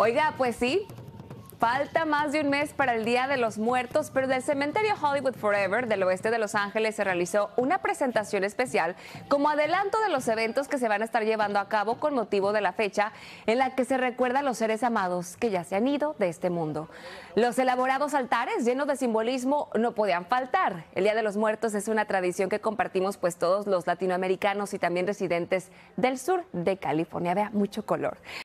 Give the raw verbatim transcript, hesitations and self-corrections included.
Oiga, pues sí, falta más de un mes para el Día de los Muertos, pero del cementerio Hollywood Forever del oeste de Los Ángeles se realizó una presentación especial como adelanto de los eventos que se van a estar llevando a cabo con motivo de la fecha en la que se recuerda a los seres amados que ya se han ido de este mundo. Los elaborados altares llenos de simbolismo no podían faltar. El Día de los Muertos es una tradición que compartimos pues todos los latinoamericanos y también residentes del sur de California. Vea, mucho color.